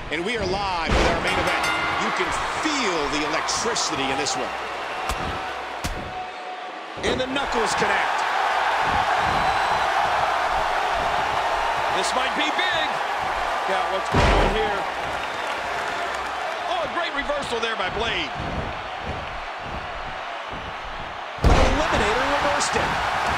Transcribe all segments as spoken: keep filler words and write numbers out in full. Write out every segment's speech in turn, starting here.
And we are live with our main event. You can feel the electricity in this one. And the knuckles connect. This might be big. Yeah, what's going on here? Oh, a great reversal there by Blade. Eliminator reversed it.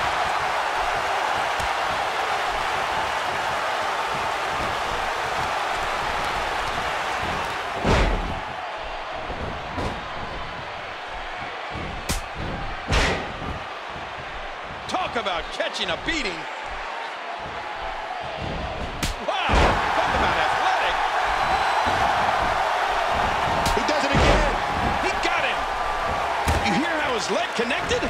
Talk about catching a beating. Wow, talk about athletic. He does it again. He got him. You hear how his leg connected?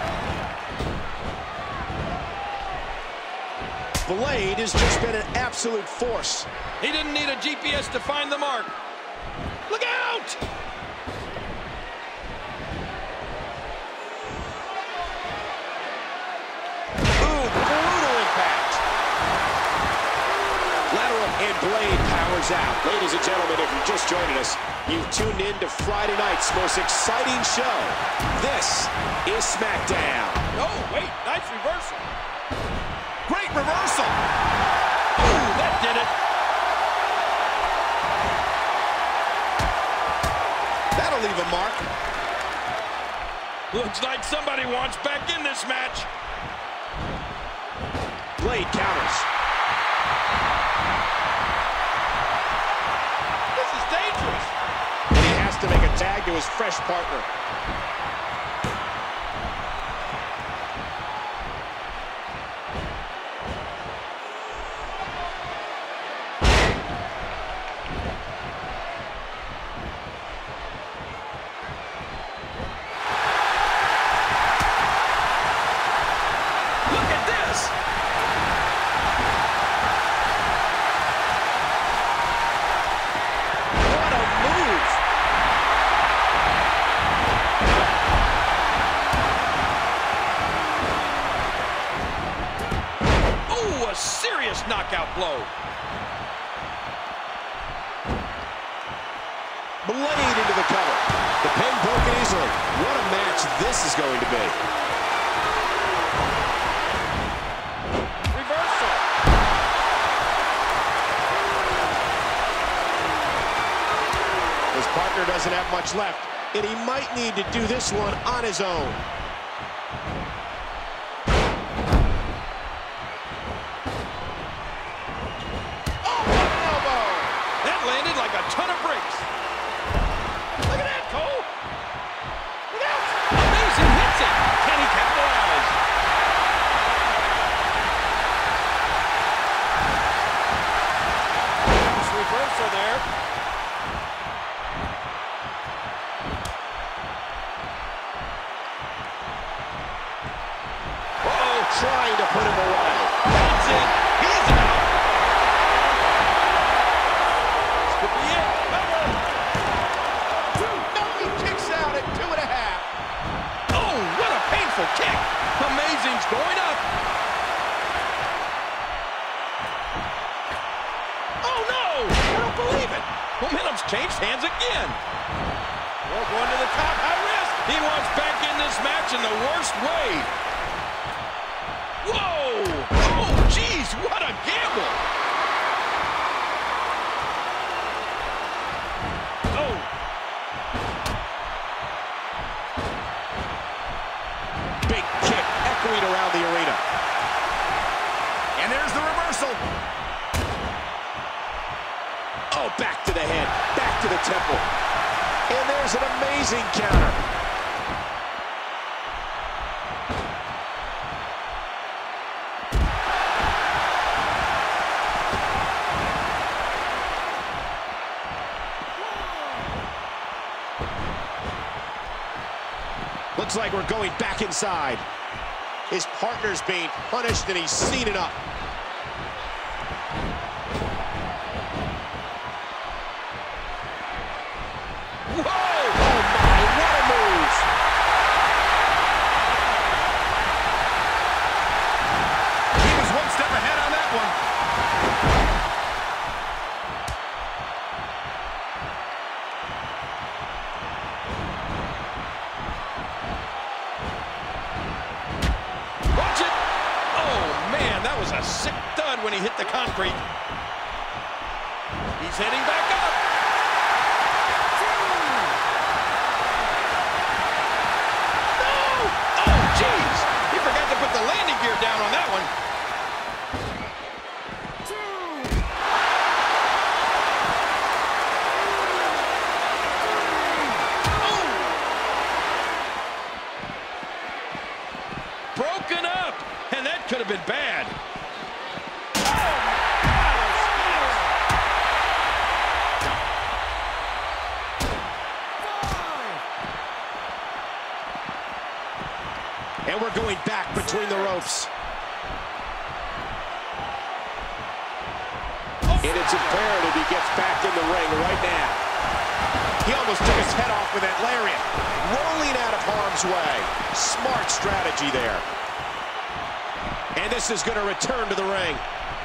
Blade has just been an absolute force. He didn't need a G P S to find the mark. Look out! And Blade powers out. Ladies and gentlemen, if you're just joining us, you've tuned in to Friday night's most exciting show. This is SmackDown. Oh, wait, nice reversal. Great reversal. Ooh, that did it. That'll leave a mark. Looks like somebody wants back in this match. Blade counters. And he has to make a tag to his fresh partner. Look at this! Serious knockout blow. Blade into the cover. The pin broken easily. What a match this is going to be. Reversal. His partner doesn't have much left, and he might need to do this one on his own. Ton of bricks. Look at that, Cole. Look out. Amazing hits it. Can he capitalize? Nice reversal there. Uh-oh, trying to put him away. That's it. He's out. Kick. Amazing's going up. Oh, no. I don't believe it. Momentum's changed hands again. Well, going to the top, high risk. He wants back in this match in the worst way. Whoa. Oh, geez, what a gamble. Oh. Big kick echoing around the arena. And there's the reversal. Oh, back to the head, back to the temple. And there's an amazing counter. Looks like we're going back inside. His partner's being punished, and he's seen it up. Whoa! Oh, my, what a move! He was one step ahead on that one. when he hit the concrete. He's heading back up. No! Oh, jeez! He forgot to put the landing gear down on that one. Broken up, and that could have been bad. And we're going back between the ropes. And it's imperative he gets back in the ring right now. He almost took his head off with that lariat. Rolling out of harm's way. Smart strategy there. And this is going to return to the ring.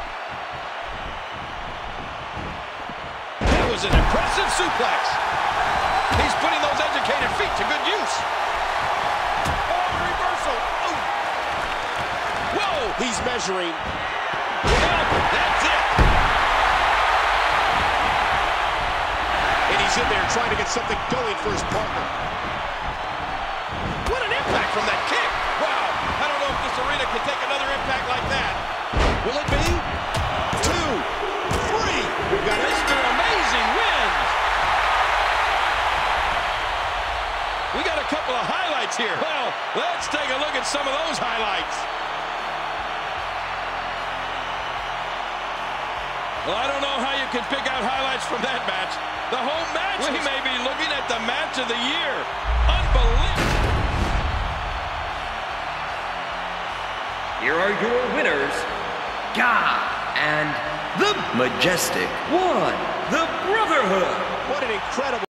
That was an impressive suplex. He's putting those educated feet to good use. Oh, reversal. Oh. Whoa. He's measuring. Well, that's it. And he's in there trying to get something going for his partner. What an impact from that kick. Wow. I don't know if this arena can take another impact like that. Will it be? Two, three. We've got Mister Amazing wins. We got a couple of highlights here. Well, let's take a look at some of those highlights. Well, I don't know how you can pick out highlights from that match. The whole match, we may be looking at the match of the year. Unbelievable. Here are your winners, Gah and the Majestic One, the Brotherhood. what an incredible